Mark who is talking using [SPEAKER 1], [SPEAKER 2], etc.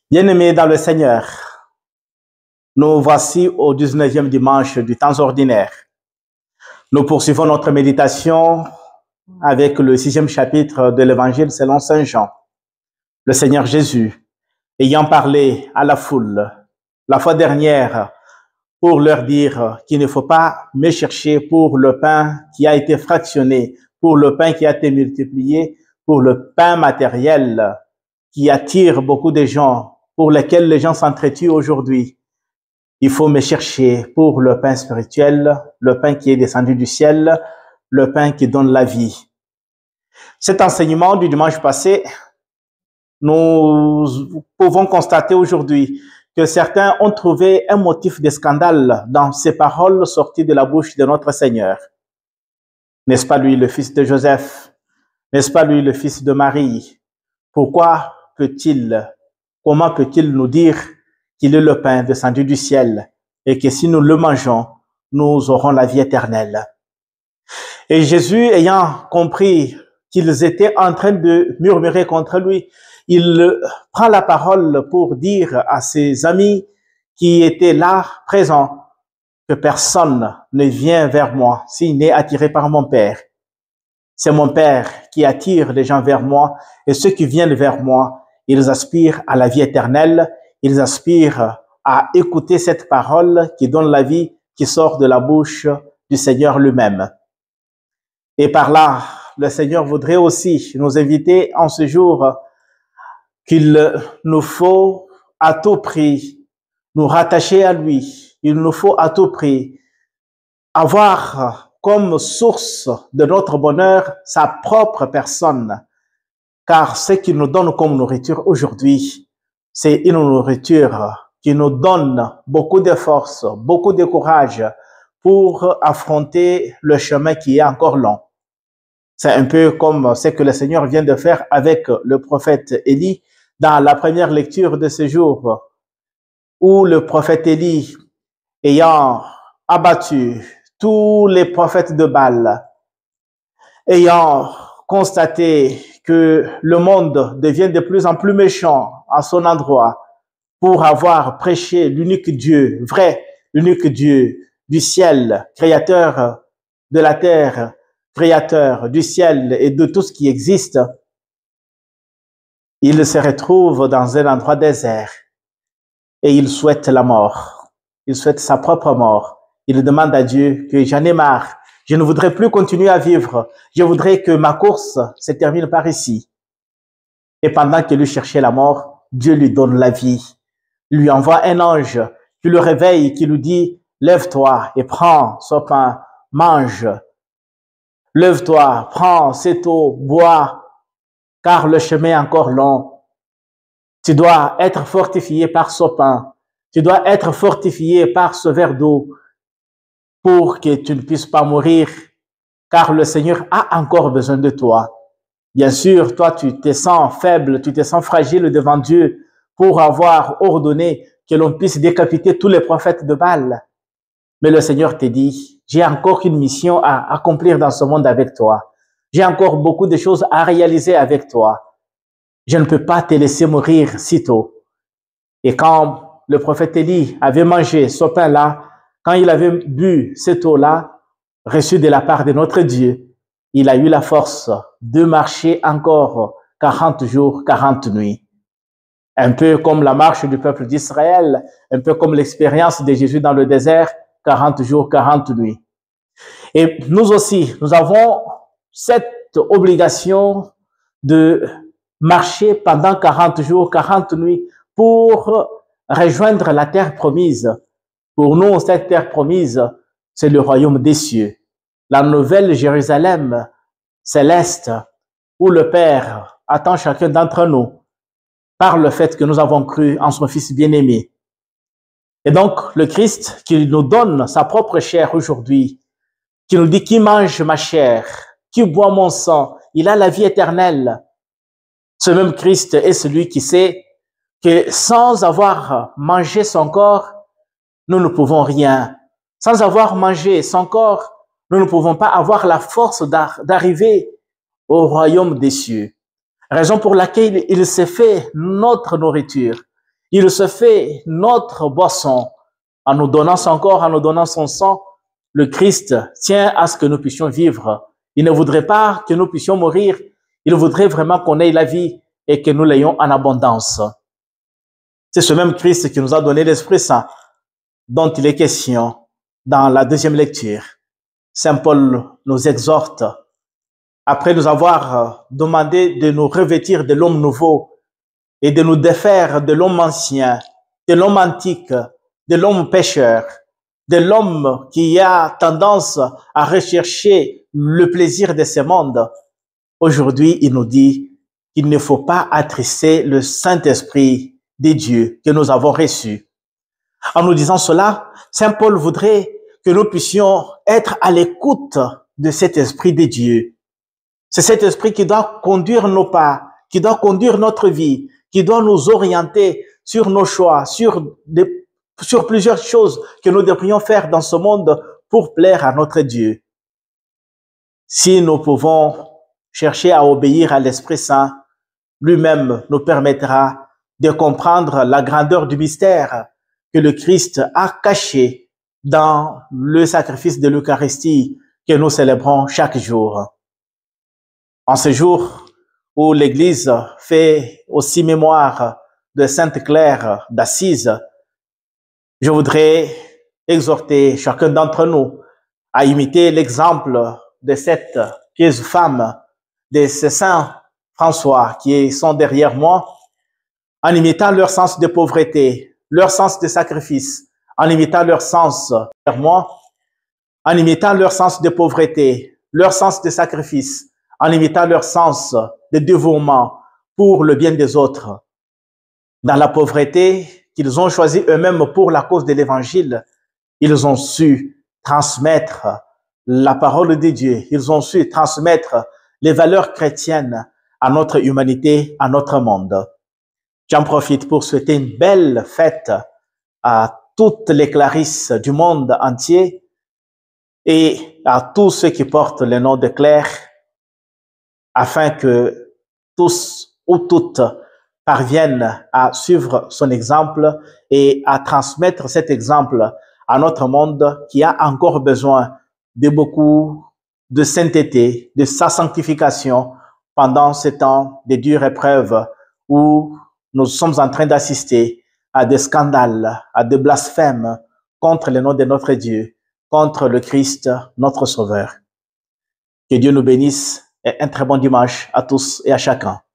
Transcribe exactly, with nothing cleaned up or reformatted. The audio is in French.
[SPEAKER 1] Bien-aimés dans le Seigneur, nous voici au dix-neuvième dimanche du temps ordinaire. Nous poursuivons notre méditation avec le sixième chapitre de l'Évangile selon Saint Jean. Le Seigneur Jésus, ayant parlé à la foule la fois dernière pour leur dire qu'il ne faut pas me chercher pour le pain qui a été fractionné, pour le pain qui a été multiplié, pour le pain matériel qui attire beaucoup de gens, pour lesquels les gens s'entretuent aujourd'hui. Il faut me chercher pour le pain spirituel, le pain qui est descendu du ciel, le pain qui donne la vie. Cet enseignement du dimanche passé, nous pouvons constater aujourd'hui que certains ont trouvé un motif de scandale dans ces paroles sorties de la bouche de notre Seigneur. N'est-ce pas lui le fils de Joseph? N'est-ce pas lui le fils de Marie? Pourquoi peut-il, comment peut-il nous dire qu'il est le pain descendu du ciel et que si nous le mangeons, nous aurons la vie éternelle? Et Jésus, ayant compris qu'ils étaient en train de murmurer contre lui, il prend la parole pour dire à ses amis qui étaient là, présents, que personne ne vient vers moi s'il n'est attiré par mon Père. C'est mon Père qui attire les gens vers moi, et ceux qui viennent vers moi, ils aspirent à la vie éternelle, ils aspirent à écouter cette parole qui donne la vie, qui sort de la bouche du Seigneur lui-même. Et par là, le Seigneur voudrait aussi nous inviter en ce jour qu'il nous faut à tout prix nous rattacher à lui. Il nous faut à tout prix avoir comme source de notre bonheur sa propre personne. Car ce qu'il nous donne comme nourriture aujourd'hui, c'est une nourriture qui nous donne beaucoup de force, beaucoup de courage pour affronter le chemin qui est encore long. C'est un peu comme ce que le Seigneur vient de faire avec le prophète Élie dans la première lecture de ce jour, où le prophète Élie, ayant abattu tous les prophètes de Baal, ayant constaté que le monde devient de plus en plus méchant à son endroit pour avoir prêché l'unique Dieu, vrai, l'unique Dieu du ciel, créateur de la terre, créateur du ciel et de tout ce qui existe, il se retrouve dans un endroit désert et il souhaite la mort. Il souhaite sa propre mort. Il demande à Dieu que j'en ai marre. Je ne voudrais plus continuer à vivre. Je voudrais que ma course se termine par ici. Et pendant qu'il lui cherchait la mort, Dieu lui donne la vie. Il lui envoie un ange qui le réveille, qui lui dit « Lève-toi et prends ce pain, mange. Lève-toi, prends cette eau, bois, car le chemin est encore long. Tu dois être fortifié par ce pain. Tu dois être fortifié par ce verre d'eau pour que tu ne puisses pas mourir, car le Seigneur a encore besoin de toi. Bien sûr, toi, tu te sens faible, tu te sens fragile devant Dieu pour avoir ordonné que l'on puisse décapiter tous les prophètes de Baal. Mais le Seigneur te dit, j'ai encore une mission à accomplir dans ce monde avec toi. J'ai encore beaucoup de choses à réaliser avec toi. Je ne peux pas te laisser mourir si tôt. Et quand le prophète Élie avait mangé ce pain-là, quand il avait bu cette eau-là, reçue de la part de notre Dieu, il a eu la force de marcher encore quarante jours, quarante nuits. Un peu comme la marche du peuple d'Israël, un peu comme l'expérience de Jésus dans le désert, quarante jours, quarante nuits. Et nous aussi, nous avons cette obligation de marcher pendant quarante jours, quarante nuits pour rejoindre la terre promise. Pour nous, cette terre promise, c'est le royaume des cieux, la nouvelle Jérusalem céleste où le Père attend chacun d'entre nous par le fait que nous avons cru en son Fils bien-aimé. Et donc, le Christ qui nous donne sa propre chair aujourd'hui, qui nous dit qui mange ma chair, qui boit mon sang, il a la vie éternelle. Ce même Christ est celui qui sait que sans avoir mangé son corps, nous ne pouvons rien. Sans avoir mangé son corps, nous ne pouvons pas avoir la force d'arriver au royaume des cieux. Raison pour laquelle il s'est fait notre nourriture. Il se fait notre boisson en nous donnant son corps, en nous donnant son sang. Le Christ tient à ce que nous puissions vivre. Il ne voudrait pas que nous puissions mourir. Il voudrait vraiment qu'on ait la vie et que nous l'ayons en abondance. C'est ce même Christ qui nous a donné l'Esprit Saint dont il est question dans la deuxième lecture. Saint Paul nous exhorte, après nous avoir demandé de nous revêtir de l'homme nouveau et de nous défaire de l'homme ancien, de l'homme antique, de l'homme pécheur, de l'homme qui a tendance à rechercher le plaisir de ce monde. Aujourd'hui, il nous dit qu'il ne faut pas attrister le Saint-Esprit de Dieu que nous avons reçu. En nous disant cela, Saint Paul voudrait que nous puissions être à l'écoute de cet Esprit de Dieu. C'est cet Esprit qui doit conduire nos pas, qui doit conduire notre vie, qui doit nous orienter sur nos choix, sur, des, sur plusieurs choses que nous devrions faire dans ce monde pour plaire à notre Dieu. Si nous pouvons chercher à obéir à l'Esprit Saint, lui-même nous permettra de comprendre la grandeur du mystère que le Christ a caché dans le sacrifice de l'Eucharistie que nous célébrons chaque jour. En ce jour où l'Église fait aussi mémoire de Sainte Claire d'Assise, je voudrais exhorter chacun d'entre nous à imiter l'exemple de cette pieuse femme, de ces saints François qui sont derrière moi, en imitant leur sens de pauvreté, leur sens de sacrifice, en imitant leur sens derrière moi, en imitant leur sens de pauvreté, leur sens de sacrifice, en imitant leur sens de dévouement pour le bien des autres. Dans la pauvreté qu'ils ont choisi eux-mêmes pour la cause de l'Évangile, ils ont su transmettre la parole de Dieu, ils ont su transmettre les valeurs chrétiennes à notre humanité, à notre monde. J'en profite pour souhaiter une belle fête à toutes les Clarisses du monde entier et à tous ceux qui portent le nom de Claire, afin que tous ou toutes parviennent à suivre son exemple et à transmettre cet exemple à notre monde qui a encore besoin de beaucoup de sainteté, de sa sanctification pendant ce temps de dures épreuves où nous sommes en train d'assister à des scandales, à des blasphèmes contre le nom de notre Dieu, contre le Christ, notre Sauveur. Que Dieu nous bénisse et un très bon dimanche à tous et à chacun.